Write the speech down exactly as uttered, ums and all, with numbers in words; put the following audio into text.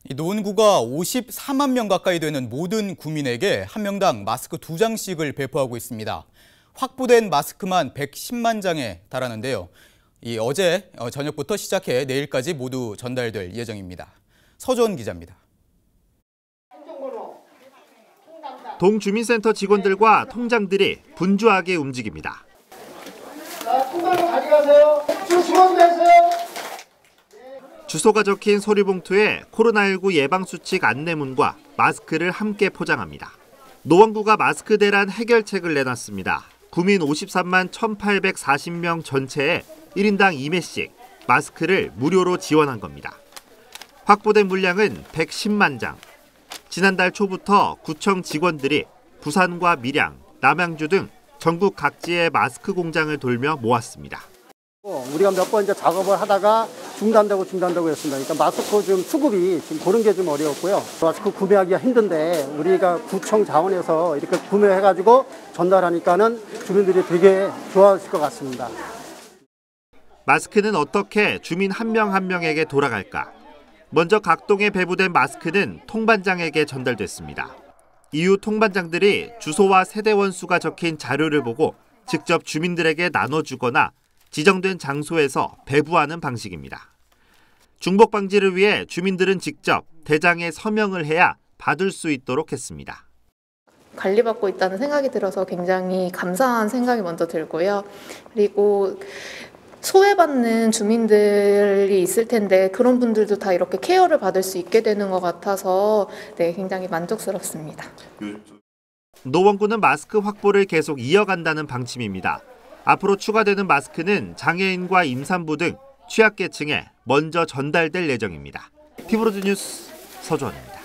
노원구가 오십사만 명 가까이 되는 모든 구민에게 한 명당 마스크 두 장씩을 배포하고 있습니다. 확보된 마스크만 백십만 장에 달하는데요. 이 어제 저녁부터 시작해 내일까지 모두 전달될 예정입니다. 서주원 기자입니다. 동주민센터 직원들과 통장들이 분주하게 움직입니다. 자, 통장으로 가져가세요. 주소됐어요. 주소가 적힌 서류봉투에 코로나십구 예방수칙 안내문과 마스크를 함께 포장합니다. 노원구가 마스크 대란 해결책을 내놨습니다. 구민 오십삼만 천팔백사십 명 전체에 일 인당 두 매씩 마스크를 무료로 지원한 겁니다. 확보된 물량은 백십만 장. 지난달 초부터 구청 직원들이 부산과 밀양, 남양주 등 전국 각지의 마스크 공장을 돌며 모았습니다. 우리가 몇 번 이제 작업을 하다가 중단되고 중단되고 했습니다. 그러니까 마스크 좀 수급이 지금 그런 게 좀 어려웠고요. 마스크 구매하기가 힘든데 우리가 구청 자원에서 이렇게 구매해가지고 전달하니까는 주민들이 되게 좋아하실 것 같습니다. 마스크는 어떻게 주민 한 명 한 명에게 돌아갈까? 먼저 각 동에 배부된 마스크는 통반장에게 전달됐습니다. 이후 통반장들이 주소와 세대원 수가 적힌 자료를 보고 직접 주민들에게 나눠주거나 지정된 장소에서 배부하는 방식입니다. 중복 방지를 위해 주민들은 직접 대장에 서명을 해야 받을 수 있도록 했습니다. 관리받고 있다는 생각이 들어서 굉장히 감사한 생각이 먼저 들고요. 그리고 소외받는 주민들이 있을 텐데 그런 분들도 다 이렇게 케어를 받을 수 있게 되는 것 같아서 네, 굉장히 만족스럽습니다. 노원구는 마스크 확보를 계속 이어간다는 방침입니다. 앞으로 추가되는 마스크는 장애인과 임산부 등 취약계층에 먼저 전달될 예정입니다. 티브로드 뉴스 서주원입니다.